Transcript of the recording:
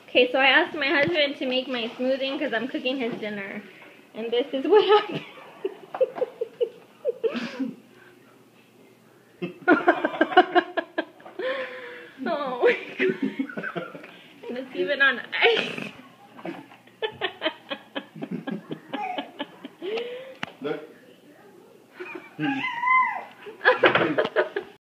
Okay, so I asked my husband to make my smoothie because I'm cooking his dinner. And this is what happened. Oh my god. And it's even on ice. Look.